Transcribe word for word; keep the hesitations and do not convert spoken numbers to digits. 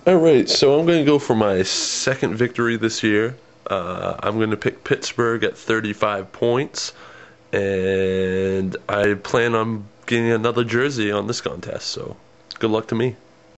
Alright, so I'm going to go for my second victory this year. Uh, I'm going to pick Pittsburgh at thirty-five points, and I plan on getting another jersey on this contest, so good luck to me.